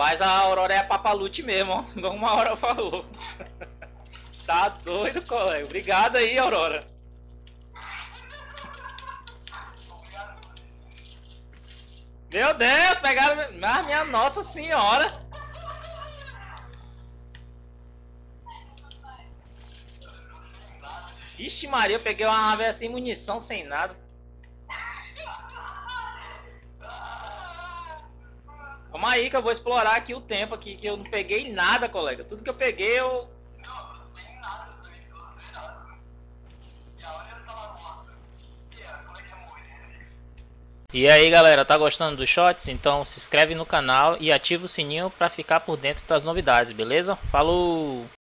Rapaz, a Aurora é a papalute mesmo, ó. Igual uma hora falou. Tá doido, colega. Obrigado aí, Aurora. Meu Deus, pegaram. Ah, minha Nossa Senhora. Ixi Maria, eu peguei uma ave sem munição, sem nada. Calma aí que eu vou explorar aqui o tempo aqui, que eu não peguei nada, colega. Tudo que eu peguei, eu... E aí galera, tá gostando dos shots? Então se inscreve no canal e ativa o sininho para ficar por dentro das novidades, beleza? Falou!